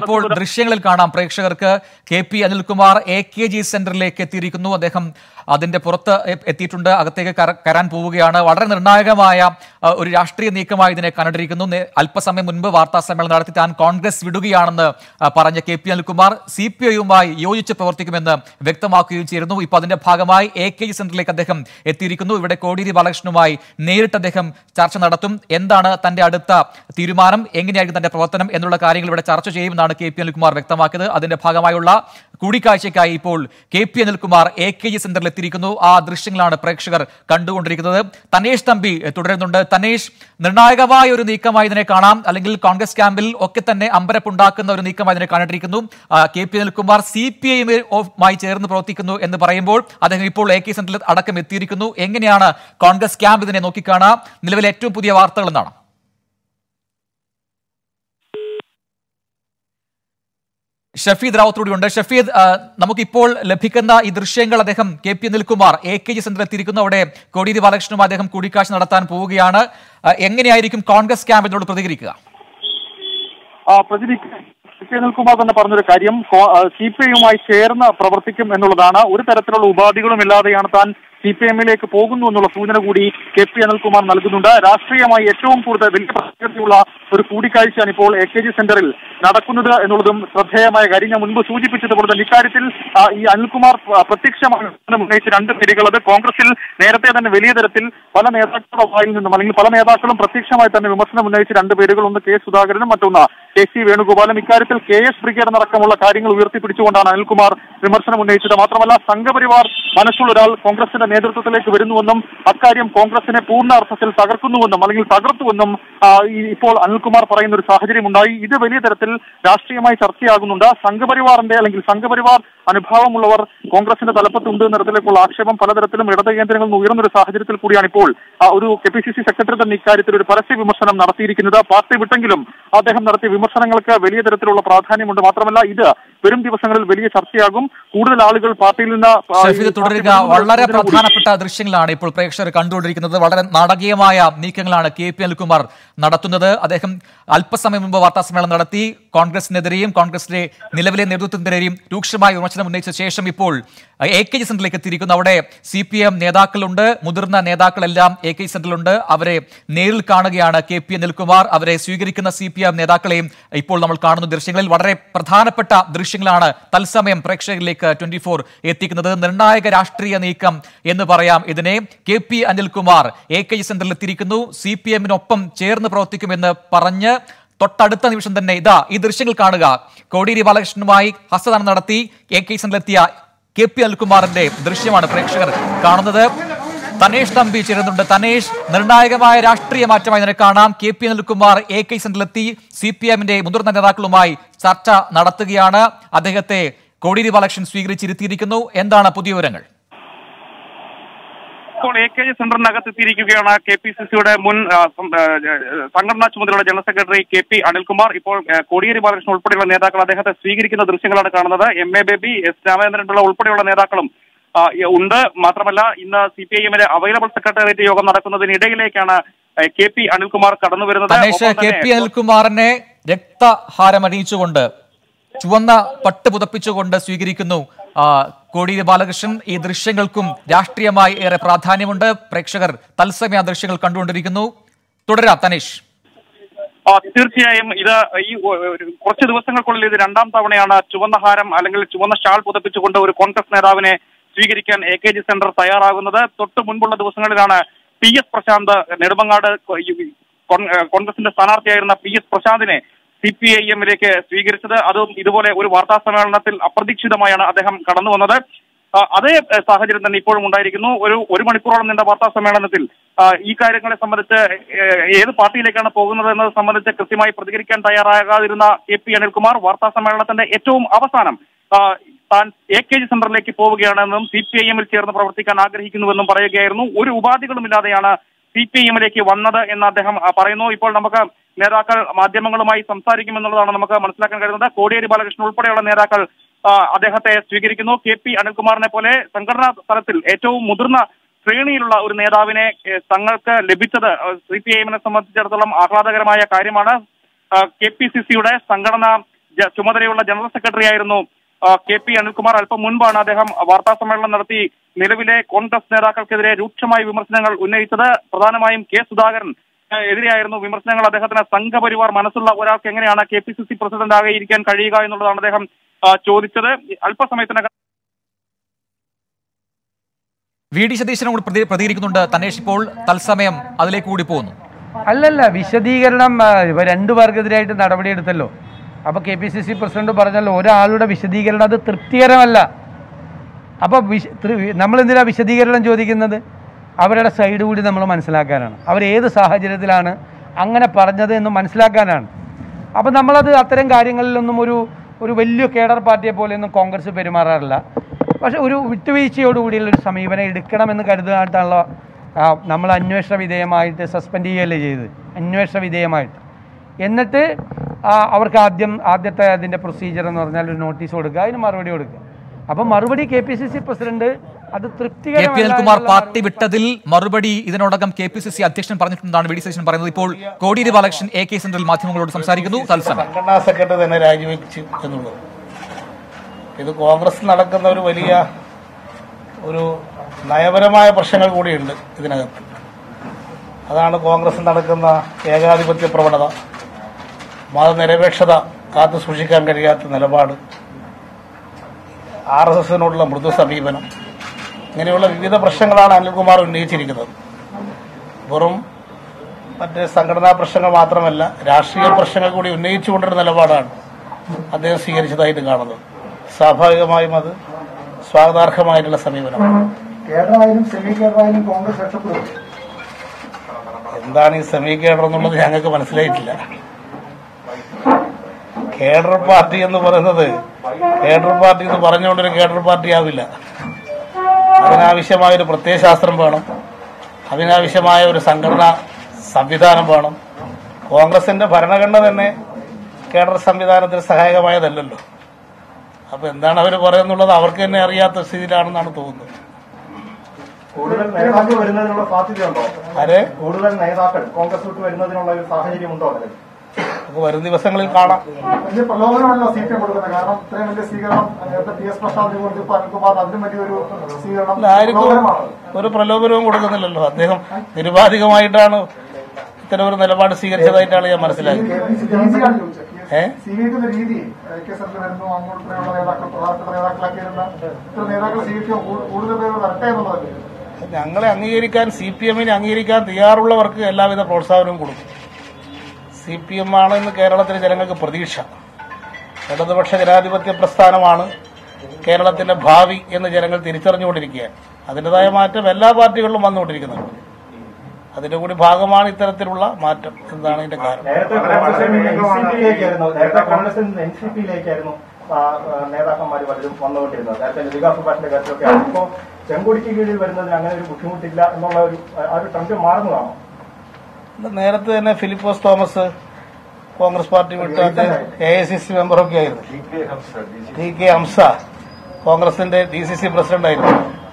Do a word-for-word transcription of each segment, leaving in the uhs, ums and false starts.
ഇപ്പോൾ ദൃശ്യങ്ങളിൽ കാണാം പ്രേക്ഷകർക്ക് K P Anilkumar A K G സെന്ററിലേക്ക് എത്തിയിരിക്കുന്നു. അദ്ദേഹം അതിന്റെ പുറത്ത് എത്തിയിട്ടുണ്ട്, അകത്തേക്ക് കയറാൻ പോവുകയാണ്. വളരെ നിർണായകമായ ഒരു രാഷ്ട്രീയ നീക്കമായി ഇതിനെ കണ്ടിരിക്കുന്നു. അല്പസമയം മുൻപ് വാർത്താ സമ്മേളനം നടത്തി താൻ കോൺഗ്രസ് വിടുകയാണെന്ന് പറഞ്ഞ K P Anilkumar C P ഐയുമായി യോജിച്ച് പ്രവർത്തിക്കുമെന്ന് വ്യക്തമാക്കുകയും ചെയ്തിരുന്നു. ഇപ്പോൾ അതിന്റെ ഭാഗമായി എ കെ ജി സെന്ററിലേക്ക് അദ്ദേഹം എത്തിയിരിക്കുന്നു. ഇവിടെ കോടിയേരി ബാലകൃഷ്ണനുമായി നേരിട്ട് അദ്ദേഹം ചർച്ച നടത്തും. എന്താണ് തന്റെ അടുത്ത തീരുമാനം, എങ്ങനെയായിരിക്കും തന്റെ പ്രവർത്തനം എന്നുള്ള കാര്യങ്ങൾ ഇവിടെ ചർച്ച ചെയ്യുമെന്നാണ് കെ പി അനിൽകുമാർ വ്യക്തമാക്കിയത്. അതിന്റെ ഭാഗമായുള്ള കൂടിക്കാഴ്ചയ്ക്കായി ഇപ്പോൾ K P Anilkumar A K G സെന്ററിൽ എത്തിയിരിക്കുന്നു. ആ ദൃശ്യങ്ങളാണ് പ്രേക്ഷകർ കണ്ടുകൊണ്ടിരിക്കുന്നത്. തനേഷ് തമ്പി തുടരുന്നുണ്ട്. തനേഷ്, നിർണായകമായ ഒരു നീക്കമായി ഇതിനെ കാണാം, അല്ലെങ്കിൽ കോൺഗ്രസ് ക്യാമ്പിൽ ഒക്കെ തന്നെ അമ്പരപ്പുണ്ടാക്കുന്ന ഒരു നീക്കമായി ഇതിനെ കണ്ടിരിക്കുന്നു. K P Anilkumar C P ഐയുമായി ചേർന്ന് പ്രവർത്തിക്കുന്നു എന്ന് പറയുമ്പോൾ അദ്ദേഹം ഇപ്പോൾ എ കെ സെന്ററിൽ അടക്കം എത്തിയിരിക്കുന്നു. എങ്ങനെയാണ് കോൺഗ്രസ് ക്യാമ്പ് ഇതിനെ നോക്കിക്കാണുക? നിലവിലെ ഏറ്റവും പുതിയ വാർത്തകൾ എന്താണ്? ഷഫീദ് റാവത്തോടുണ്ട്. ഷഫീദ്, നമുക്കിപ്പോൾ ലഭിക്കുന്ന ഈ ദൃശ്യങ്ങൾ അദ്ദേഹം K P Anilkumar A K G സെന്ററിൽ എത്തിയിരിക്കുന്നു. അവിടെ കോടിയേരി ബാലകൃഷ്ണനുമായി അദ്ദേഹം കൂടിക്കാഴ്ച നടത്താൻ പോവുകയാണ്. എങ്ങനെയായിരിക്കും കോൺഗ്രസ് ക്യാമ്പ് ഇതിനോട് പ്രതികരിക്കുക? കെ അനിൽകുമാർ തന്നെ പറഞ്ഞൊരു കാര്യം, സി പി ഐയുമായി ചേർന്ന് പ്രവർത്തിക്കും എന്നുള്ളതാണ്. ഒരു തരത്തിലുള്ള ഉപാധികളും ഇല്ലാതെയാണ് താൻ സി പി എമ്മിലേക്ക് പോകുന്നു എന്നുള്ള സൂചന കൂടി കെ പി അനിൽകുമാർ നൽകുന്നുണ്ട്. രാഷ്ട്രീയമായി ഏറ്റവും കൂടുതൽ വലിയ പ്രസക്തിയുള്ള ഒരു കൂടിക്കാഴ്ചയാണ് ഇപ്പോൾ എ കെ ജി സെന്ററിൽ നടക്കുന്നത് എന്നുള്ളതും ശ്രദ്ധേയമായ കാര്യം. ഞാൻ മുൻപ് സൂചിപ്പിച്ചതുപോലെ തന്നെ ഇക്കാര്യത്തിൽ ഈ അനിൽകുമാർ പ്രത്യക്ഷമായി ഉന്നയിച്ച രണ്ട് പേരുകൾ, അത് കോൺഗ്രസിൽ നേരത്തെ തന്നെ വലിയ തരത്തിൽ പല നേതാക്കളുടെ വായിൽ നിന്നും അല്ലെങ്കിൽ പല നേതാക്കളും പ്രത്യക്ഷമായി തന്നെ വിമർശനം ഉന്നയിച്ച രണ്ട് പേരുകൾ, ഒന്ന് കെ സുധാകരനും മറ്റൊന്ന് കെ സി വേണുഗോപാലും. ഇക്കാര്യത്തിൽ കെ എസ് ബ്രിഗേഡ് അടക്കമുള്ള കാര്യങ്ങൾ ഉയർത്തിപ്പിടിച്ചുകൊണ്ടാണ് അനിൽകുമാർ വിമർശനം ഉന്നയിച്ചത്. മാത്രമല്ല, സംഘപരിവാർ മനസ്സുള്ള ഒരാൾ കോൺഗ്രസിന്റെ നേതൃത്വത്തിലേക്ക് വരുന്നുവെന്നും അക്കാര്യം കോൺഗ്രസിനെ പൂർണ്ണ അർത്ഥത്തിൽ തകർക്കുന്നുവെന്നും അല്ലെങ്കിൽ തകർത്തുവെന്നും ഇപ്പോൾ അനിൽകുമാർ പറയുന്ന ഒരു സാഹചര്യം ഉണ്ടായി. ഇത് വലിയ തരത്തിൽ രാഷ്ട്രീയമായി ചർച്ചയാകുന്നുണ്ട്. സംഘപരിവാറിന്റെ അല്ലെങ്കിൽ സംഘപരിവാർ അനുഭാവമുള്ളവർ കോൺഗ്രസിന്റെ തലപ്പത്തുണ്ട് എന്ന തരത്തിലേക്കുള്ള ആക്ഷേപം പലതരത്തിലും ഇടത് കേന്ദ്രങ്ങളിൽ നിന്ന് ഉയർന്നൊരു സാഹചര്യത്തിൽ കൂടിയാണ് ഇപ്പോൾ ഒരു K P C C secretary തന്നെ ഇക്കാര്യത്തിൽ ഒരു പരസ്യ വിമർശനം നടത്തിയിരിക്കുന്നത്. പാർട്ടി വിട്ടെങ്കിലും അദ്ദേഹം നടത്തിയ വിമർശനങ്ങൾക്ക് വലിയ തരത്തിലുള്ള പ്രാധാന്യമുണ്ട്. മാത്രമല്ല, ഇത് വരും ദിവസങ്ങളിൽ വലിയ ചർച്ചയാകും. കൂടുതൽ ആളുകൾ പാർട്ടിയിൽ നിന്ന് തുടരുക. വളരെ പ്രധാനപ്പെട്ട ദൃശ്യങ്ങളാണ് ഇപ്പോൾ പ്രേക്ഷകർ കണ്ടുകൊണ്ടിരിക്കുന്നത്. വളരെ നാടകീയമായ നീക്കങ്ങളാണ് കെ പി അനിൽകുമാർ നടത്തുന്നത്. അദ്ദേഹം അല്പസമയം മുമ്പ് വാർത്താ സമ്മേളനം നടത്തി കോൺഗ്രസിനെതിരെയും കോൺഗ്രസിലെ നിലവിലെ നേതൃത്വത്തിനെതിരെയും രൂക്ഷമായ വിമർശനം ഉന്നയിച്ച ശേഷം ഇപ്പോൾ എ കെ ജി സെന്ററിലേക്ക് എത്തിയിരിക്കുന്നു. അവിടെ സി പി എം നേതാക്കളുണ്ട്, മുതിർന്ന നേതാക്കളെല്ലാം എ കെ ജി സെന്ററിലുണ്ട്. അവരെ നേരിൽ കാണുകയാണ് കെ പി അനിൽകുമാർ. അവരെ സ്വീകരിക്കുന്ന സി പി എം നേതാക്കളെയും ഇപ്പോൾ നമ്മൾ കാണുന്ന ദൃശ്യങ്ങളിൽ വളരെ പ്രധാനപ്പെട്ട ദൃശ്യങ്ങളാണ് തത്സമയം പ്രേക്ഷകരിലേക്ക് ട്വന്റി ഫോർ എത്തിക്കുന്നത്. നിർണായക രാഷ്ട്രീയ നീക്കം എന്ന് പറയാം ഇതിനെ. K P Anilkumar A K G സെന്ററിൽ എത്തിയിരിക്കുന്നു. സി പി എമ്മിനൊപ്പം ചേർന്ന് പ്രവർത്തിക്കുമെന്ന് പറഞ്ഞ് തൊട്ടടുത്ത നിമിഷം തന്നെ ഇതാ ഈ ദൃശ്യങ്ങൾ കാണുക. കോടിയേരി ബാലകൃഷ്ണനുമായി ഹസ്തദാനം നടത്തി എ കെ സെന്ററിലെത്തിയ കെ പി അനിൽകുമാറിന്റെ ദൃശ്യമാണ് പ്രേക്ഷകർ കാണുന്നത്. തനേഷ് തമ്പി ചേരുന്നുണ്ട്. തനേഷ്, നിർണായകമായ രാഷ്ട്രീയ മാറ്റമായി ഇതിനെ കാണാം. K P Anilkumar A K സെന്ററിലെത്തി സി പി എമ്മിന്റെ മുതിർന്ന നേതാക്കളുമായി ചർച്ച നടത്തുകയാണ്. അദ്ദേഹത്തെ കോടിയേരി ബാലകൃഷ്ണൻ സ്വീകരിച്ചിരുത്തിയിരിക്കുന്നു. എന്താണ് പുതിയ വിവരങ്ങൾ? ഇപ്പോൾ എ കെ ജി സെന്ററിനകത്ത് എത്തിയിരിക്കുകയാണ് കെ പി സി സിയുടെ മുൻ സംഘടനാ ചുമതലയുള്ള general secretary K P Anilkumar. ഇപ്പോൾ കോടിയേരി ബാലകൃഷ്ണൻ ഉൾപ്പെടെയുള്ള നേതാക്കൾ അദ്ദേഹത്തെ സ്വീകരിക്കുന്ന ദൃശ്യങ്ങളാണ് കാണുന്നത്. M A Baby, S Ramachandran Pillai ഉൾപ്പെടെയുള്ള നേതാക്കളും ഉണ്ട്. മാത്രമല്ല, ഇന്ന് സി പി ഐ എമ്മിലെ അവൈലബിൾ സെക്രട്ടേറിയറ്റ് യോഗം നടക്കുന്നതിനിടയിലേക്കാണ് കെ പി അനിൽകുമാർ കടന്നു വരുന്നത്. കെ പി അനിൽകുമാറിനെ രക്തഹാരമണിയിച്ചുകൊണ്ട് ചുവന്ന പട്ട് പുതപ്പിച്ചുകൊണ്ട് സ്വീകരിക്കുന്നു കോടിയേരി ബാലകൃഷ്ണൻ. ഈ ദൃശ്യങ്ങൾക്കും രാഷ്ട്രീയമായി ഏറെ പ്രാധാന്യമുണ്ട്. പ്രേക്ഷകർ തത്സമയ ദൃശ്യങ്ങൾ കണ്ടുകൊണ്ടിരിക്കുന്നു. തുടരാം തനേഷ്. തീർച്ചയായും ഇത് ഈ കുറച്ച് ദിവസങ്ങൾക്കുള്ളിൽ ഇത് രണ്ടാം തവണയാണ് ചുവന്ന ഹാരം അല്ലെങ്കിൽ ചുവന്ന ഷാൾ പുതപ്പിച്ചുകൊണ്ട് ഒരു കോൺഗ്രസ് നേതാവിനെ സ്വീകരിക്കാൻ എ കെ ജി സെന്റർ തയ്യാറാകുന്നത്. തൊട്ട് മുൻപുള്ള ദിവസങ്ങളിലാണ് പി എസ് പ്രശാന്ത് നെടുമങ്ങാട് കോൺഗ്രസിന്റെ സ്ഥാനാർത്ഥിയായിരുന്ന പി എസ് പ്രശാന്തിനെ സി പി ഐ എമ്മിലേക്ക് സ്വീകരിച്ചത്. അതും ഇതുപോലെ ഒരു വാർത്താ സമ്മേളനത്തിൽ അപ്രതീക്ഷിതമായാണ് അദ്ദേഹം കടന്നു വന്നത്. അതേ സാഹചര്യം തന്നെ ഇപ്പോഴും ഉണ്ടായിരിക്കുന്നു. ഒരു ഒരു മണിക്കൂറോളം നീണ്ട വാർത്താ സമ്മേളനത്തിൽ ഈ കാര്യങ്ങളെ സംബന്ധിച്ച് ഏത് പാർട്ടിയിലേക്കാണ് പോകുന്നത് എന്നത് സംബന്ധിച്ച് കൃത്യമായി പ്രതികരിക്കാൻ തയ്യാറാകാതിരുന്ന കെ പി അനിൽകുമാർ വാർത്താ സമ്മേളനത്തിന്റെ ഏറ്റവും അവസാനം താൻ എ കെ ജി സെന്ററിലേക്ക് പോവുകയാണെന്നും സി പി ഐ എമ്മിൽ ചേർന്ന് പ്രവർത്തിക്കാൻ ആഗ്രഹിക്കുന്നുവെന്നും പറയുകയായിരുന്നു. ഒരു ഉപാധികളും ഇല്ലാതെയാണ് സി പി ഐ എമ്മിലേക്ക് വന്നത് എന്ന് അദ്ദേഹം പറയുന്നു. ഇപ്പോൾ നമുക്ക് നേതാക്കൾ മാധ്യമങ്ങളുമായി സംസാരിക്കുമെന്നുള്ളതാണ് നമുക്ക് മനസ്സിലാക്കാൻ കഴിയുന്നത്. കോടിയേരി ബാലകൃഷ്ണൻ ഉൾപ്പെടെയുള്ള നേതാക്കൾ അദ്ദേഹത്തെ സ്വീകരിക്കുന്നു. കെ പി അനിൽകുമാറിനെ പോലെ സംഘടനാ തലത്തിൽ ഏറ്റവും മുതിർന്ന ശ്രേണിയിലുള്ള ഒരു നേതാവിനെ തങ്ങൾക്ക് ലഭിച്ചത് സി പി ഐ എമ്മിനെ സംബന്ധിച്ചിടത്തോളം ആഹ്ലാദകരമായ കാര്യമാണ്. കെ പി സി സിയുടെ സംഘടനാ ചുമതലയുള്ള ജനറൽ സെക്രട്ടറി ആയിരുന്നു കെ പി അനിൽകുമാർ. അല്പം മുൻപാണ് അദ്ദേഹം വാർത്താ സമ്മേളനം നടത്തി നിലവിലെ കോൺഗ്രസ് നേതാക്കൾക്കെതിരെ രൂക്ഷമായ വിമർശനങ്ങൾ ഉന്നയിച്ചത്. പ്രധാനമായും കെ സുധാകരൻ എതിരെയായിരുന്നു വിമർശനങ്ങൾ. അദ്ദേഹത്തിന് സംഘപരിവാർ മനസ്സുള്ള ഒരാൾക്ക് എങ്ങനെയാണ് K P C C president ആയിരിക്കാൻ കഴിയുക എന്നുള്ളതാണ് അദ്ദേഹം ചോദിച്ചത്. അല്പസമയത്തിനകം വി ഡി സതീശനോട് പ്രതികരിക്കുന്നുണ്ട് തനേഷ്. ഇപ്പോൾ തത്സമയം അതിലേക്ക് കൂടി പോകുന്നു. അല്ലല്ല, വിശദീകരണം രണ്ടു പേർക്കെതിരായിട്ട് നടപടിയെടുത്തല്ലോ. അപ്പോൾ K P C C president പറഞ്ഞല്ലോ ഒരാളുടെ വിശദീകരണം അത് തൃപ്തികരമല്ല. അപ്പോൾ നമ്മളെന്തിനാ വിശദീകരണം ചോദിക്കുന്നത്? അവരുടെ സൈഡ് കൂടി നമ്മൾ മനസ്സിലാക്കാനാണ്. അവരേത് സാഹചര്യത്തിലാണ് അങ്ങനെ പറഞ്ഞത് എന്ന് മനസ്സിലാക്കാനാണ്. അപ്പോൾ നമ്മളത് അത്തരം കാര്യങ്ങളിലൊന്നും ഒരു ഒരു വലിയ കേഡർ പാർട്ടിയെ പോലെയൊന്നും കോൺഗ്രസ് പെരുമാറാറില്ല. പക്ഷേ ഒരു വിട്ടുവീഴ്ചയോടുകൂടിയുള്ളൊരു സമീപനം എടുക്കണമെന്ന് കരുതാനായിട്ടാണല്ലോ നമ്മൾ അന്വേഷണ വിധേയമായിട്ട് സസ്പെൻഡ് ചെയ്യുകയല്ലേ ചെയ്തത്. അന്വേഷണ വിധേയമായിട്ട് എന്നിട്ട് അവർക്ക് ആദ്യം ആദ്യത്തെ അതിൻ്റെ പ്രൊസീജിയർ എന്ന് പറഞ്ഞാൽ ഒരു നോട്ടീസ് കൊടുക്കുക, അതിന് മറുപടി കൊടുക്കുക. അപ്പം മറുപടി K P C C president അത് തൃപ്തികരമല്ല. കെ പി അനിൽകുമാർ പാർട്ടി വിട്ടതിൽ മറുപടി ഇതിനോടകം കെ പി സി സി അധ്യക്ഷൻ പറഞ്ഞിട്ടുണ്ടെന്നാണ് വി ഡി സതീശൻ പറയുന്നത്. ഇപ്പോൾ കോടിയേരി ബാലകൃഷ്ണൻ എ കെ സെന്ററിൽ മാധ്യമങ്ങളോട് സംസാരിക്കുന്നു. തത്സമയം സംഘടനാ സെക്രട്ടറി തന്നെ രാജിവെച്ചു എന്നുള്ളത് ഇത് കോൺഗ്രസ് നടക്കുന്ന ഒരു വലിയ ഒരു നയപരമായ പ്രശ്നങ്ങൾ കൂടിയുണ്ട് ഇതിനകത്ത്. അതാണ് കോൺഗ്രസ് നടക്കുന്ന ഏകാധിപത്യ പ്രവണത, മതനിരപേക്ഷത കാത്തു സൂക്ഷിക്കാൻ കഴിയാത്ത നിലപാട്, ആർ എസ് എസിനോടുള്ള മൃദു സമീപനം, ഇങ്ങനെയുള്ള വിവിധ പ്രശ്നങ്ങളാണ് അനിൽകുമാർ ഉന്നയിച്ചിരിക്കുന്നത്. വെറും മറ്റ് സംഘടനാ പ്രശ്നങ്ങൾ മാത്രമല്ല, രാഷ്ട്രീയ പ്രശ്നങ്ങൾ കൂടി ഉന്നയിച്ചുകൊണ്ടൊരു നിലപാടാണ് അദ്ദേഹം സ്വീകരിച്ചതായിട്ട് കാണുന്നത്. സ്വാഭാവികമായും അത് സ്വാഗതാർഹമായിട്ടുള്ള സമീപനമാണ്. കേഡറായാലും സെമി കേഡറായാലും കോൺഗ്രസ് രക്ഷപ്പെടും. എന്താണ് ഈ സെമി കേഡർ എന്നുള്ളത് ഞങ്ങൾക്ക് മനസ്സിലായിട്ടില്ല. കേഡർ പാർട്ടി എന്ന് പറയുന്നത് കേഡർ പാർട്ടി എന്ന് പറഞ്ഞുകൊണ്ടൊരു കേഡർ പാർട്ടി ആവില്ല. അതിനാവശ്യമായ ഒരു പ്രത്യയശാസ്ത്രം വേണം, അതിനാവശ്യമായ ഒരു സംഘടനാ സംവിധാനം വേണം. കോൺഗ്രസിന്റെ ഭരണഘടന തന്നെ കേഡർ സംവിധാനത്തിന് സഹായകമായതല്ലല്ലോ. അപ്പൊ എന്താണ് അവർ പറയുന്നുള്ളത് അവർക്ക് തന്നെ അറിയാത്ത സ്ഥിതിയിലാണെന്നാണ് തോന്നുന്നത്. കൂടുതൽ നേതാക്കൾ വരുന്നതിനുള്ള സാധ്യതയുണ്ടോ? അതെ, കൂടുതൽ നേതാക്കൾ കോൺഗ്രസ് വിട്ട് വരുന്നതിനുള്ള ഒരു സാഹചര്യമുണ്ടോ? അതിൽ നമുക്ക് വരും ദിവസങ്ങളിൽ കാണാം. വലിയ പ്രലോഭനമല്ല സി പി എം കൊടുക്കുന്നത്. കാരണം ഇത്രയും വലിയ സ്വീകരണം നേരത്തെ പി എസ് പ്രസാദ് കൊണ്ട് അനിൽകുമാർ അതിലും വലിയൊരു സ്വീകരണം ആർക്കും ഒരു പ്രലോഭനവും കൊടുക്കുന്നില്ലല്ലോ. അദ്ദേഹം നിരുപാധികമായിട്ടാണ് ഇത്തരം ഒരു നിലപാട് സ്വീകരിച്ചതായിട്ടാണ് ഞാൻ മനസ്സിലാക്കുന്നത്. സ്വീകരിക്കുന്ന രീതി കെ സെന്ററിൽ വരുന്നു, അങ്ങോട്ടുള്ള നേതാക്കൾ പ്രധാനപ്പെട്ട നേതാക്കളാക്കി വരുന്ന ഇത്ര നേതാക്കൾ സ്വീകരിക്കാൻ കൂടുതൽ പേര് വരട്ടെ എന്നുള്ളതല്ലേ? ഞങ്ങളെ അംഗീകരിക്കാൻ, സി പി എമ്മിനെ അംഗീകരിക്കാൻ തയ്യാറുള്ളവർക്ക് എല്ലാവിധ പ്രോത്സാഹനവും കൊടുക്കും. സി പി എം ആണ് ഇന്ന് കേരളത്തിലെ ജനങ്ങൾക്ക് പ്രതീക്ഷ. ഇടതുപക്ഷ ജനാധിപത്യ പ്രസ്ഥാനമാണ് കേരളത്തിന്റെ ഭാവി എന്ന് ജനങ്ങൾ തിരിച്ചറിഞ്ഞുകൊണ്ടിരിക്കുകയാണ്. അതിൻ്റെതായ മാറ്റം എല്ലാ പാർട്ടികളിലും വന്നുകൊണ്ടിരിക്കുന്നുണ്ട്. അതിന്റെ കൂടി ഭാഗമാണ് ഇത്തരത്തിലുള്ള മാറ്റം. എന്താണ് ഇതിന്റെ കാരണം? നേരത്തെ കോൺഗ്രസിൽ നിന്ന് എൻ സി പിയിലേക്കായിരുന്നു നേതാക്കന്മാർ പലരും വന്നുകൊണ്ടിരുന്നത്. നേരത്തെ ലതിക സുഭാഷിന്റെ കാര്യത്തിലൊക്കെ ഇപ്പോൾ ചെങ്കൊടിക്ക് കീഴിൽ വരുന്നതിന് അങ്ങനെ ഒരു ബുദ്ധിമുട്ടില്ല എന്നുള്ള ഒരു ആ ഒരു ട്രെൻഡ് മാറുന്നതാണോ? നേരത്തെ തന്നെ ഫിലിപ്പോസ് തോമസ് കോൺഗ്രസ് പാർട്ടി വിട്ട് എ ഐ സി സി മെമ്പറൊക്കെ ആയിരുന്നു. ടി കെ ഹംസ കോൺഗ്രസിന്റെ ഡി സി സി പ്രസിഡന്റ് ആയിരുന്നു.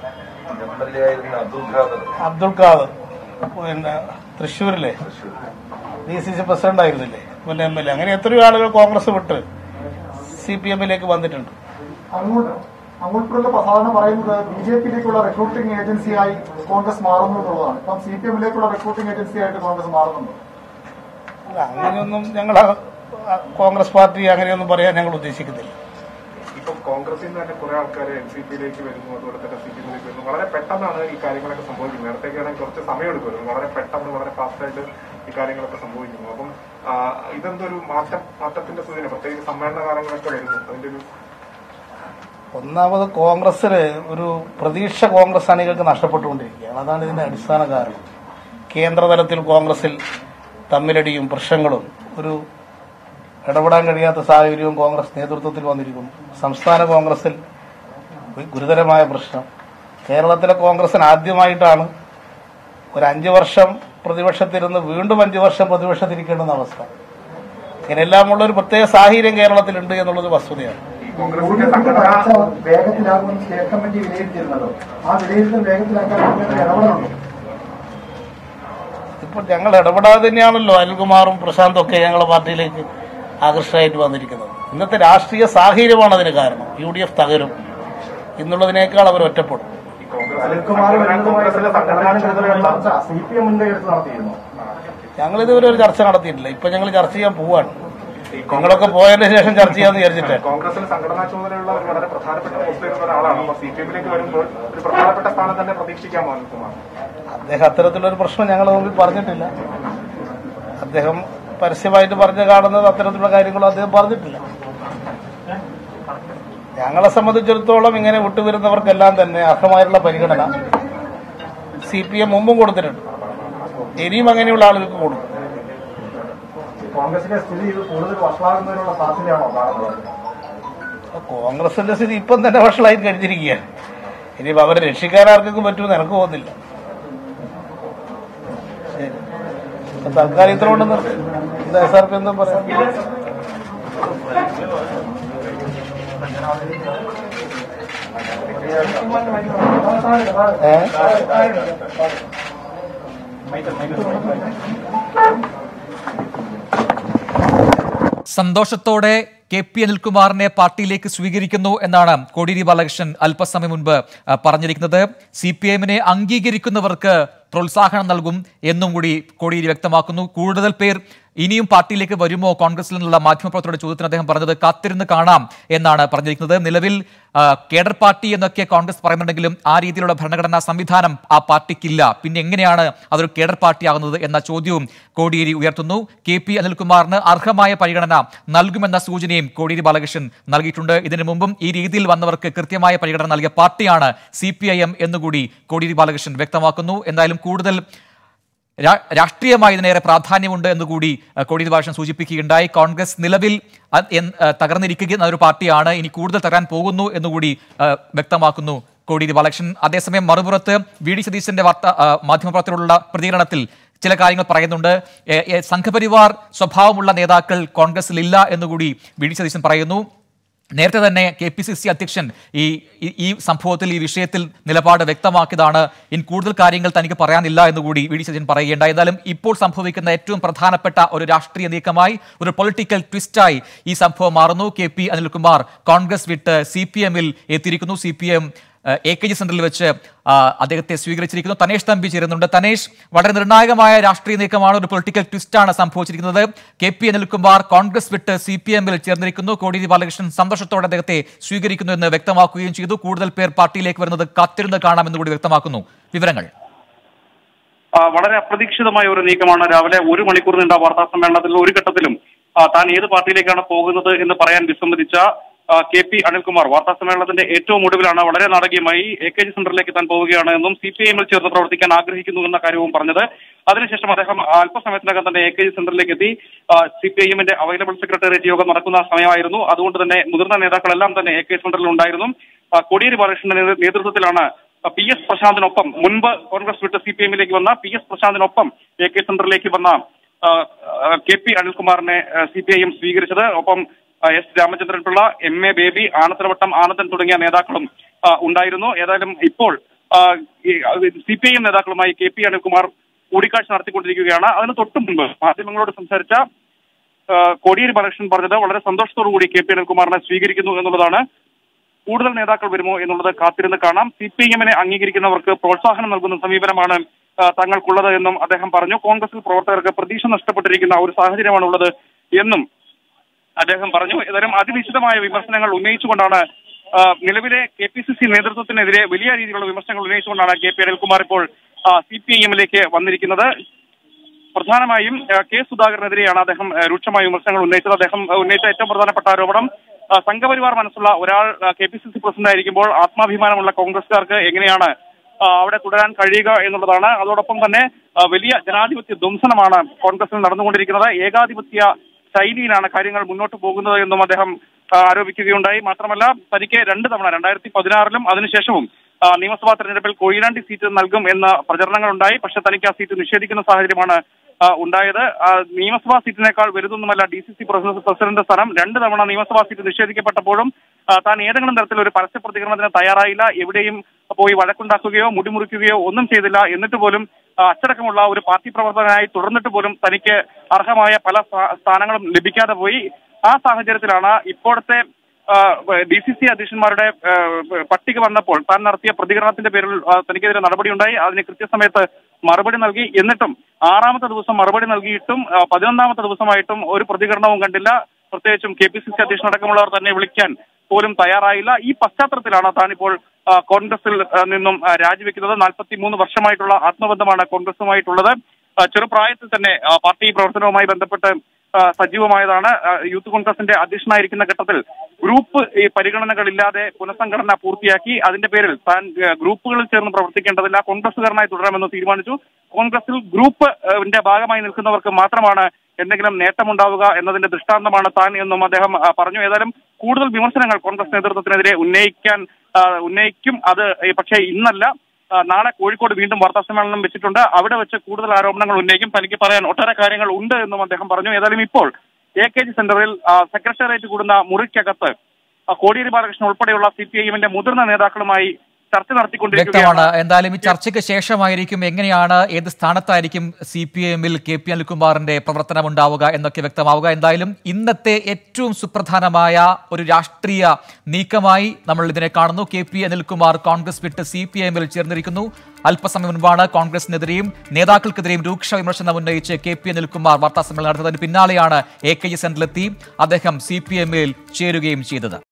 അബ്ദുൾ ഖാദർ പിന്നെ തൃശ്ശൂരിലെ ഡി സി സി പ്രസിഡന്റ് ആയിരുന്നില്ലേ, മുൻ എം എൽ എ. അങ്ങനെ എത്രയോ ആളുകൾ കോൺഗ്രസ് വിട്ട് സി പി എമ്മിലേക്ക് വന്നിട്ടുണ്ട്. അങ്ങോട്ടുള്ള സാധാരണ പറയുന്നത് ബി ജെ പിയിലേക്കുള്ള റിക്രൂട്ടിംഗ് ഏജൻസിയായി കോൺഗ്രസ് മാറുന്നു എന്നുള്ളതാണ്. ഇപ്പം സി പി എമ്മിലേക്കുള്ള റിക്രൂട്ടിംഗ് ഏജൻസിയായിട്ട് കോൺഗ്രസ് മാറുന്നുണ്ട്. അങ്ങനെയൊന്നും ഞങ്ങൾ കോൺഗ്രസ് പാർട്ടി അങ്ങനെയൊന്നും പറയാൻ ഞങ്ങൾ ഉദ്ദേശിക്കുന്നില്ല. ഇപ്പം കോൺഗ്രസിൽ നിന്ന് തന്നെ കുറെ ആൾക്കാർ എൻ സി പിയിലേക്ക് വരുന്നു, അതുപോലെ തന്നെ സി പി എമ്മിലേക്ക് വരുന്നു. വളരെ പെട്ടെന്നാണ് ഈ കാര്യങ്ങളൊക്കെ സംഭവിക്കുന്നത്. നേരത്തേക്കാണെങ്കിൽ കുറച്ച് സമയം എടുക്കുമായിരുന്നു. വളരെ പെട്ടെന്ന് വളരെ ഫാസ്റ്റായിട്ട് ഈ കാര്യങ്ങളൊക്കെ സംഭവിക്കുന്നു. അപ്പം ഇതെന്തൊരു മാറ്റം മാറ്റത്തിന്റെ സൂചന, പ്രത്യേകിച്ച് സമ്മേളന കാലങ്ങളൊക്കെ വരുന്നു. അതിന്റെ ഒരു ഒന്നാമത് കോൺഗ്രസിന് ഒരു പ്രതീക്ഷ കോൺഗ്രസ് അണികൾക്ക് നഷ്ടപ്പെട്ടുകൊണ്ടിരിക്കുകയാണ്. അതാണ് ഇതിന്റെ അടിസ്ഥാന കാരണം. കേന്ദ്രതലത്തിൽ കോൺഗ്രസിൽ തമ്മിലടിയും പ്രശ്നങ്ങളും ഒരു ഇടപെടാൻ കഴിയാത്ത സാഹചര്യവും കോൺഗ്രസ് നേതൃത്വത്തിൽ വന്നിരിക്കുന്നു. സംസ്ഥാന കോൺഗ്രസിൽ ഗുരുതരമായ പ്രശ്നം. കേരളത്തിലെ കോൺഗ്രസിന് ആദ്യമായിട്ടാണ് ഒരു അഞ്ചു വർഷം പ്രതിപക്ഷത്തിരുന്ന് വീണ്ടും അഞ്ചു വർഷം പ്രതിപക്ഷത്തിരിക്കേണ്ടുന്ന അവസ്ഥ. ഇങ്ങനെല്ലാമുള്ള ഒരു പ്രത്യേക സാഹചര്യം കേരളത്തിലുണ്ട് എന്നുള്ളത് വസ്തുതയാണ്. വേഗത്തിലാകുമെന്ന് സ്റ്റേറ്റ് കമ്മിറ്റി വിലയിരുത്തിയിരുന്നല്ലോ. ആ വിലയിരുത്തൽ വേഗത്തിലാക്കാൻ ഇടപെടലുണ്ടോ? ഇപ്പോൾ ഞങ്ങൾ ഇടപെടാതെ തന്നെയാണല്ലോ അനിൽകുമാറും പ്രശാന്തും ഒക്കെ ഞങ്ങളുടെ പാർട്ടിയിലേക്ക് ആകർഷകമായിട്ട് വന്നിരിക്കുന്നത്. ഇന്നത്തെ രാഷ്ട്രീയ സാഹചര്യമാണ് അതിന് കാരണം. യു ഡി എഫ് തകരും എന്നുള്ളതിനേക്കാൾ അവർ ഒറ്റപ്പെടും. ഞങ്ങളിതുവരെ ഒരു ചർച്ച നടത്തിയിട്ടില്ല. ഇപ്പൊ ഞങ്ങൾ ചർച്ച ചെയ്യാൻ പോവാണ്. നിങ്ങളൊക്കെ പോയതിന് ശേഷം ചർച്ച ചെയ്യാന്ന് വിചാരിച്ചിട്ട്. കോൺഗ്രസിൽ സംഘടനാ ചുമതലയുള്ള ഒരു വളരെ പ്രധാനപ്പെട്ട പോസ്റ്റിലുള്ള ഒരാളാണ്. അപ്പൊ സി പി എമ്മിലേക്ക് വരുമ്പോൾ ഒരു പ്രധാനപ്പെട്ട സ്ഥാനം തന്നെ പ്രതീക്ഷിക്കാമോ അനിൽകുമാർ? അദ്ദേഹം അത്തരത്തിലൊരു പ്രശ്നം ഞങ്ങളുടെ മുമ്പിൽ പറഞ്ഞിട്ടില്ല. അദ്ദേഹം പരസ്യമായിട്ട് പറഞ്ഞു കാണുന്നത് അത്തരത്തിലുള്ള കാര്യങ്ങളും അദ്ദേഹം പറഞ്ഞിട്ടില്ല. ഞങ്ങളെ സംബന്ധിച്ചിടത്തോളം ഇങ്ങനെ വിട്ടുവരുന്നവർക്കെല്ലാം തന്നെ അർഹമായിട്ടുള്ള പരിഗണന സി പി എം മുമ്പും കൊടുത്തിട്ടുണ്ട്. ഇനിയും അങ്ങനെയുള്ള ആളുകൾക്ക് കൊടുക്കും. കോൺഗ്രസിന്റെ സ്ഥിതി കൂടുതൽ വഷളാകുന്നതിനുള്ള സാധ്യതയാണോ കാണുന്നത്? കോൺഗ്രസിന്റെ സ്ഥിതി ഇപ്പം തന്നെ വഷളായി കഴിഞ്ഞിരിക്കുകയാണ്. ഇനിയിപ്പോൾ അവരെ രക്ഷിക്കാൻ ആർക്കും പറ്റുമെന്ന് എനിക്ക് തോന്നുന്നില്ല. തൽക്കാലം ഇത്ര കൊണ്ട് എന്താ എസ് ആർ പി എന്തും പറയാം. സന്തോഷത്തോടെ കെ പി അനിൽകുമാറിനെ പാർട്ടിയിലേക്ക് സ്വീകരിക്കുന്നു എന്നാണ് കോടിയേരി ബാലകൃഷ്ണൻ അല്പസമയം മുൻപ് പറഞ്ഞിരിക്കുന്നത്. സി പി എമ്മിനെ അംഗീകരിക്കുന്നവർക്ക് പ്രോത്സാഹനം നൽകും എന്നും കൂടി കോടിയേരി വ്യക്തമാക്കുന്നു. കൂടുതൽ പേർ ഇനിയും പാർട്ടിയിലേക്ക് വരുമോ കോൺഗ്രസിൽ നിന്നുള്ള മാധ്യമപ്രവർത്തകരുടെ ചോദ്യത്തിന് അദ്ദേഹം പറഞ്ഞത് കാത്തിരുന്ന് കാണാം എന്നാണ് പറഞ്ഞിരിക്കുന്നത്. നിലവിൽ കേഡർ പാർട്ടി എന്നൊക്കെ കോൺഗ്രസ് പറയുന്നുണ്ടെങ്കിലും ആ രീതിയിലുള്ള ഭരണഘടനാ സംവിധാനം ആ പാർട്ടിക്കില്ല. പിന്നെ എങ്ങനെയാണ് അതൊരു കേഡർ പാർട്ടി ആകുന്നത് എന്ന ചോദ്യവും കോടിയേരി ഉയർത്തുന്നു. കെ പി അനിൽകുമാറിന് അർഹമായ പരിഗണന നൽകുമെന്ന സൂചനയും കോടിയേരി ബാലകൃഷ്ണൻ നൽകിയിട്ടുണ്ട്. ഇതിനു മുമ്പും ഈ രീതിയിൽ വന്നവർക്ക് കൃത്യമായ പരിഗണന നൽകിയ പാർട്ടിയാണ് സി പി ഐ എം എന്നുകൂടി കോടിയേരി ബാലകൃഷ്ണൻ വ്യക്തമാക്കുന്നു. എന്തായാലും കൂടുതൽ രാഷ്ട്രീയമായി ഇതിനേറെ പ്രാധാന്യമുണ്ട് എന്നുകൂടി കോടിയേരി ബാലകൃഷ്ണൻ സൂചിപ്പിക്കുകയുണ്ടായി. കോൺഗ്രസ് നിലവിൽ തകർന്നിരിക്കുന്ന ഒരു പാർട്ടിയാണ്, ഇനി കൂടുതൽ തകരാൻ പോകുന്നു എന്നുകൂടി വ്യക്തമാക്കുന്നു കോടിയേരി ബാലകൃഷ്ണൻ. അതേസമയം മറുപുറത്ത് വി ഡി സതീശന്റെ വാർത്താ മാധ്യമപ്രവർത്തകരോടുള്ള പ്രതികരണത്തിൽ ചില കാര്യങ്ങൾ പറയുന്നുണ്ട്. സംഘപരിവാർ സ്വഭാവമുള്ള നേതാക്കൾ കോൺഗ്രസിൽ ഇല്ല എന്നുകൂടി വി ഡി സതീശൻ പറയുന്നു. നേരത്തെ തന്നെ കെ പി സി സി അധ്യക്ഷൻ ഈ ഈ സംഭവത്തിൽ ഈ വിഷയത്തിൽ നിലപാട് വ്യക്തമാക്കിയതാണ്. ഇനി കൂടുതൽ കാര്യങ്ങൾ തനിക്ക് പറയാനില്ല എന്നുകൂടി വി ഡി സതീശൻ പറയുകയുണ്ടായി. എന്നാലും ഇപ്പോൾ സംഭവിക്കുന്ന ഏറ്റവും പ്രധാനപ്പെട്ട ഒരു രാഷ്ട്രീയ നീക്കമായി, ഒരു പൊളിറ്റിക്കൽ ട്വിസ്റ്റായി ഈ സംഭവം മാറുന്നു. കെ പി അനിൽകുമാർ കോൺഗ്രസ് വിട്ട് സി പി എമ്മിൽ എത്തിയിരിക്കുന്നു. C P M A K G സെന്ററിൽ വെച്ച് അദ്ദേഹത്തെ സ്വീകരിച്ചിരിക്കുന്നു. തനേഷ് തമ്പി ചേരുന്നുണ്ട്. തനേഷ്, വളരെ നിർണായകമായ രാഷ്ട്രീയ നീക്കമാണ്, ഒരു പൊളിറ്റിക്കൽ ട്വിസ്റ്റാണ് സംഭവിച്ചിരിക്കുന്നത്. കെ പി അനിൽകുമാർ കോൺഗ്രസ് വിട്ട് സി പി എമ്മിൽ ചേർന്നിരിക്കുന്നു. കോടിയേരി ബാലകൃഷ്ണൻ സന്തോഷത്തോടെ അദ്ദേഹത്തെ സ്വീകരിക്കുന്നു എന്ന് വ്യക്തമാക്കുകയും ചെയ്തു. കൂടുതൽ പേർ പാർട്ടിയിലേക്ക് വരുന്നത് കാത്തിരുന്ന് കാണാമെന്ന് കൂടി വ്യക്തമാക്കുന്നു. വിവരങ്ങൾ വളരെ അപ്രതീക്ഷിതമായ ഒരു നീക്കമാണ്. രാവിലെ ഒരു മണിക്കൂർ നീണ്ട വാർത്താ സമ്മേളനത്തിൽ ഒരു ഘട്ടത്തിലും താൻ ഏത് പാർട്ടിയിലേക്കാണ് പോകുന്നത് എന്ന് പറയാൻ വിസമ്മതിച്ച കെ പി അനിൽകുമാർ വാർത്താ സമ്മേളനത്തിന്റെ ഏറ്റവും ഒടുവിലാണ് വളരെ നാടകീയമായി എ കെ ജി സെന്ററിലേക്ക് താൻ പോവുകയാണ് എന്നും സി പി ഐ എമ്മിൽ ചേർന്ന് പ്രവർത്തിക്കാൻ ആഗ്രഹിക്കുന്നു എന്ന കാര്യവും പറഞ്ഞത്. അതിനുശേഷം അദ്ദേഹം അല്പസമയത്തിനകം തന്നെ എ കെ ജി സെന്ററിലേക്ക് എത്തി. സി പി ഐ എമ്മിന്റെ അവൈലബിൾ സെക്രട്ടേറിയറ്റ് യോഗം നടക്കുന്ന സമയമായിരുന്നു. അതുകൊണ്ട് തന്നെ മുതിർന്ന നേതാക്കളെല്ലാം തന്നെ എ കെ സെന്ററിൽ ഉണ്ടായിരുന്നു. കോടിയേരി ബാലകൃഷ്ണന്റെ നേതൃത്വത്തിലാണ് പി എസ് പ്രശാന്തിനൊപ്പം മുൻപ് കോൺഗ്രസ് വിട്ട് സി പി എമ്മിലേക്ക് വന്ന പി എസ് പ്രശാന്തിനൊപ്പം എ കെ സെന്ററിലേക്ക് വന്ന കെ പി അനിൽകുമാറിനെ സി പി ഐ എം സ്വീകരിച്ചത്. ഒപ്പം S Ramachandran Pillai, M A Baby, Anathalavattam Anandan തുടങ്ങിയ നേതാക്കളും ഉണ്ടായിരുന്നു. ഏതായാലും ഇപ്പോൾ സി പി ഐ എം നേതാക്കളുമായി കെ പി അനിൽകുമാർ കൂടിക്കാഴ്ച നടത്തിക്കൊണ്ടിരിക്കുകയാണ്. അതിന് തൊട്ടു മുമ്പ് മാധ്യമങ്ങളോട് സംസാരിച്ച കോടിയേരി ബാലകൃഷ്ണൻ പറഞ്ഞത് വളരെ സന്തോഷത്തോടു കൂടി കെ പി അനിൽകുമാറിനെ സ്വീകരിക്കുന്നു എന്നുള്ളതാണ്. കൂടുതൽ നേതാക്കൾ വരുമോ എന്നുള്ളത് കാത്തിരുന്ന് കാണാം. സി പി ഐ എമ്മിനെ അംഗീകരിക്കുന്നവർക്ക് പ്രോത്സാഹനം നൽകുന്ന സമീപനമാണ് തങ്ങൾക്കുള്ളത് എന്നും അദ്ദേഹം പറഞ്ഞു. കോൺഗ്രസിൽ പ്രവർത്തകർക്ക് പ്രതീക്ഷ നഷ്ടപ്പെട്ടിരിക്കുന്ന ഒരു സാഹചര്യമാണുള്ളത് എന്നും അദ്ദേഹം പറഞ്ഞു. ഏതായാലും അതിവിശദമായ വിമർശനങ്ങൾ ഉന്നയിച്ചുകൊണ്ടാണ് നിലവിലെ കെ പി സി സി നേതൃത്വത്തിനെതിരെ വലിയ രീതിയിലുള്ള വിമർശനങ്ങൾ ഉന്നയിച്ചുകൊണ്ടാണ് കെ പി അനിൽകുമാർ ഇപ്പോൾ സി പി ഐ എമ്മിലേക്ക് വന്നിരിക്കുന്നത്. പ്രധാനമായും കെ സുധാകരനെതിരെയാണ് അദ്ദേഹം രൂക്ഷമായ വിമർശനങ്ങൾ ഉന്നയിച്ചത്. അദ്ദേഹം ഉന്നയിച്ച ഏറ്റവും പ്രധാനപ്പെട്ട ആരോപണം സംഘപരിവാർ മനസ്സുള്ള ഒരാൾ K P C C president ആയിരിക്കുമ്പോൾ ആത്മാഭിമാനമുള്ള കോൺഗ്രസുകാർക്ക് എങ്ങനെയാണ് അവിടെ തുടരാൻ കഴിയുക എന്നുള്ളതാണ്. അതോടൊപ്പം തന്നെ വലിയ ജനാധിപത്യ ധ്വംസനമാണ് കോൺഗ്രസിൽ നടന്നുകൊണ്ടിരിക്കുന്നത്. ഏകാധിപത്യ ശൈലിയിലാണ് കാര്യങ്ങൾ മുന്നോട്ട് പോകുന്നത് എന്നും അദ്ദേഹം ആരോപിക്കുകയുണ്ടായി. മാത്രമല്ല തനിക്ക് രണ്ട് തവണ രണ്ടായിരത്തി പതിനാറിലും അതിനുശേഷവും നിയമസഭാ തെരഞ്ഞെടുപ്പിൽ കൊയിലാണ്ടി സീറ്റ് നൽകും എന്ന പ്രചരണങ്ങളുണ്ടായി. പക്ഷെ തനിക്ക് ആ സീറ്റ് നിഷേധിക്കുന്ന സാഹചര്യമാണ് ഉണ്ടായത്. നിയമസഭാ സീറ്റിനേക്കാൾ വലുതൊന്നുമല്ല ഡി സി സി പ്രസിഡന്റ് സ്ഥാനം. രണ്ട് തവണ നിയമസഭാ സീറ്റ് നിഷേധിക്കപ്പെട്ടപ്പോഴും താൻ ഏതെങ്കിലും തരത്തിൽ ഒരു പരസ്യ പ്രതികരണത്തിന് തയ്യാറായില്ല, എവിടെയും പോയി വഴക്കുണ്ടാക്കുകയോ മുടിമുറിക്കുകയോ ഒന്നും ചെയ്തില്ല. എന്നിട്ട് പോലും അച്ചടക്കമുള്ള ഒരു പാർട്ടി പ്രവർത്തകനായി തുടർന്നിട്ട് പോലും തനിക്ക് അർഹമായ പല സ്ഥാനങ്ങളും ലഭിക്കാതെ പോയി. ആ സാഹചര്യത്തിലാണ് ഇപ്പോഴത്തെ ഡി സി സി അധ്യക്ഷന്മാരുടെ പട്ടിക വന്നപ്പോൾ താൻ നടത്തിയ പ്രതികരണത്തിന്റെ പേരിൽ തനിക്കെതിരെ നടപടിയുണ്ടായി. അതിന് കൃത്യസമയത്ത് മറുപടി നൽകി. എന്നിട്ടും ആറാമത്തെ ദിവസം മറുപടി നൽകിയിട്ടും പതിനൊന്നാമത്തെ ദിവസമായിട്ടും ഒരു പ്രതികരണവും കണ്ടില്ല. പ്രത്യേകിച്ചും കെ പി സി സി അധ്യക്ഷനടക്കമുള്ളവർ തന്നെ വിളിക്കാൻ പോലും തയ്യാറായില്ല. ഈ പശ്ചാത്തലത്തിലാണ് താനിപ്പോൾ കോൺഗ്രസിൽ നിന്നും രാജിവെക്കുന്നത്. നാൽപ്പത്തി മൂന്ന് വർഷമായിട്ടുള്ള ആത്മബന്ധമാണ് കോൺഗ്രസുമായിട്ടുള്ളത്. ചെറുപ്രായത്തിൽ തന്നെ പാർട്ടി പ്രവർത്തനവുമായി ബന്ധപ്പെട്ട് സജീവമായതാണ്. യൂത്ത് കോൺഗ്രസിന്റെ അധ്യക്ഷനായിരിക്കുന്ന ഘട്ടത്തിൽ ഗ്രൂപ്പ് ഈ പരിഗണനകളില്ലാതെ പുനഃസംഘടന പൂർത്തിയാക്കി. അതിന്റെ പേരിൽ താൻ ഗ്രൂപ്പുകളിൽ ചേർന്ന് പ്രവർത്തിക്കേണ്ടതില്ല, കോൺഗ്രസുകാരനായി തുടരാമെന്ന് തീരുമാനിച്ചു. കോൺഗ്രസിൽ ഗ്രൂപ്പിന്റെ ഭാഗമായി നിൽക്കുന്നവർക്ക് മാത്രമാണ് എന്തെങ്കിലും നേട്ടമുണ്ടാവുക എന്നതിന്റെ ദൃഷ്ടാന്തമാണ് താൻ എന്നും അദ്ദേഹം പറഞ്ഞു. ഏതായാലും കൂടുതൽ വിമർശനങ്ങൾ കോൺഗ്രസ് നേതൃത്വത്തിനെതിരെ ഉന്നയിക്കാൻ ഉന്നയിക്കും. അത് പക്ഷേ ഇന്നല്ല, നാളെ കോഴിക്കോട് വീണ്ടും വാർത്താസമ്മേളനം വെച്ചിട്ടുണ്ട്. അവിടെ വെച്ച് കൂടുതൽ ആരോപണങ്ങൾ ഉന്നയിക്കും. തനിക്ക് പറയാൻ ഒട്ടേറെ കാര്യങ്ങൾ ഉണ്ട് എന്നും അദ്ദേഹം പറഞ്ഞു. ഏതായാലും ഇപ്പോൾ A K G center secretariat കൂടുന്ന മുറിക്കകത്ത് കോടിയേരി ബാലകൃഷ്ണൻ ഉൾപ്പെടെയുള്ള സി പി ഐ എമ്മിന്റെ മുതിർന്ന നേതാക്കളുമായി ചർച്ച നടത്തിക്കൊണ്ടിരിക്കുകയാണ്. എന്തായാലും ഈ ചർച്ചയ്ക്ക് ശേഷമായിരിക്കും എങ്ങനെയാണ്, ഏത് സ്ഥാനത്തായിരിക്കും സി പി ഐ എമ്മിൽ കെ പി അനിൽകുമാറിന്റെ പ്രവർത്തനം ഉണ്ടാവുക എന്നൊക്കെ വ്യക്തമാവുക. എന്തായാലും ഇന്നത്തെ ഏറ്റവും സുപ്രധാനമായ ഒരു രാഷ്ട്രീയ നീക്കമായി നമ്മൾ ഇതിനെ കാണുന്നു. കെ പി അനിൽകുമാർ കോൺഗ്രസ് വിട്ട് സി പി ഐ എമ്മിൽ ചേർന്നിരിക്കുന്നു. അല്പസമയം മുൻപാണ് കോൺഗ്രസിനെതിരെയും നേതാക്കൾക്കെതിരെയും രൂക്ഷ വിമർശനം ഉന്നയിച്ച് കെ പി അനിൽകുമാർ വാർത്താസമ്മേളനം നടത്തുന്നതിന് പിന്നാലെയാണ് എ കെ ജി സെന്ററിലെത്തി അദ്ദേഹം സി പി എമ്മിൽ ചേരുകയും ചെയ്തത്.